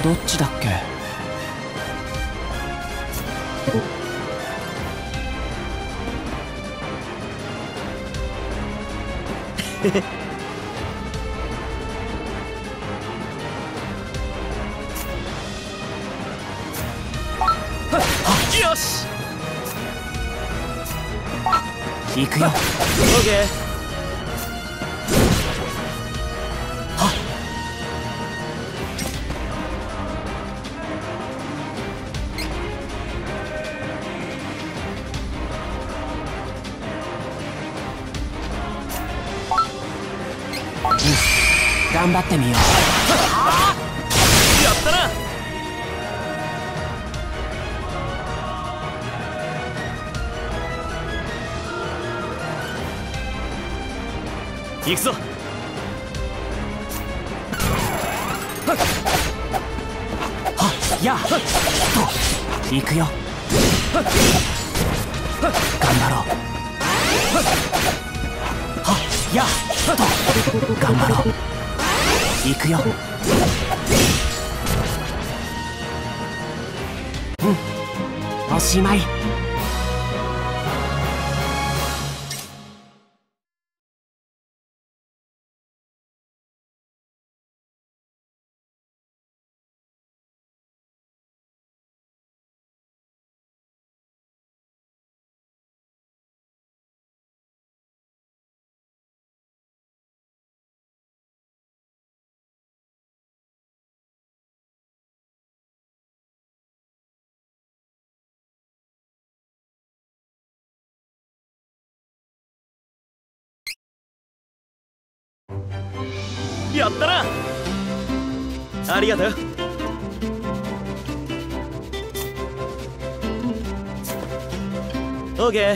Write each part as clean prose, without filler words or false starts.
どっちだっけ。 よし、 行くよ。 オーケー。 頑張ってみよう。 やったな。行くぞ。 やっと行くよ。頑張ろう。やっと頑張ろう。行くよ。おしまい。 やったな。ありがとう。オーケー。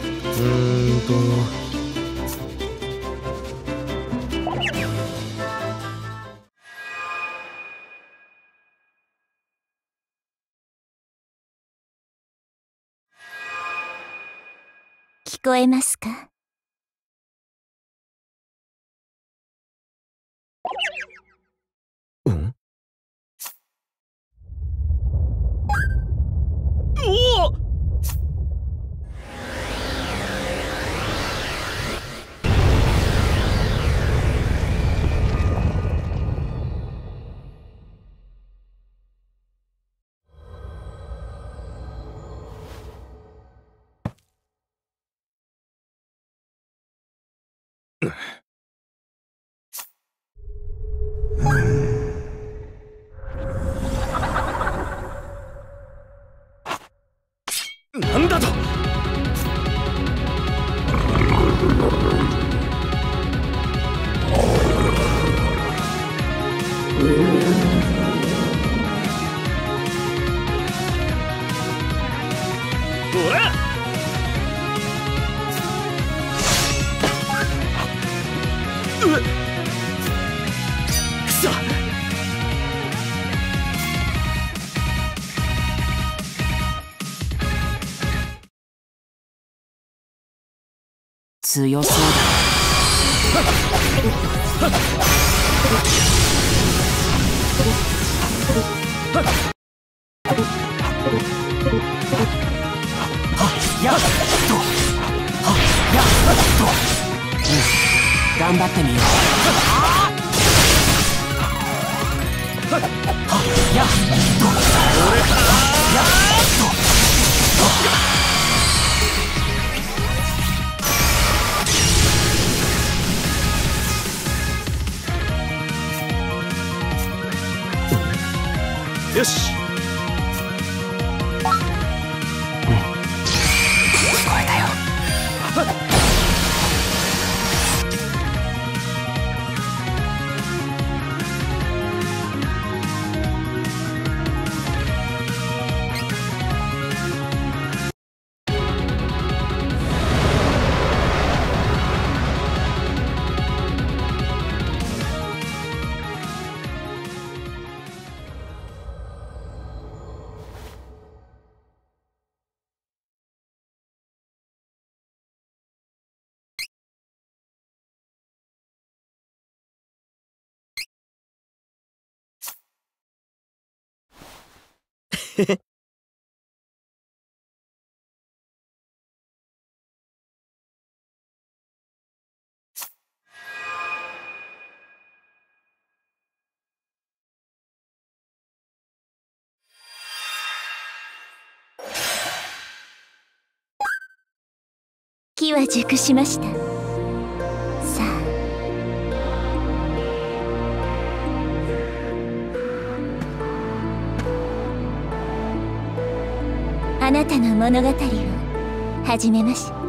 聞こえますか？ おお。なんだと。ほら。くそ。 強そうだ。やっとやっと、頑張ってみよう。やっとやっと。 よし。 聞こえたよ。 機は熟しました。さあ、あなたの物語を始めましょう。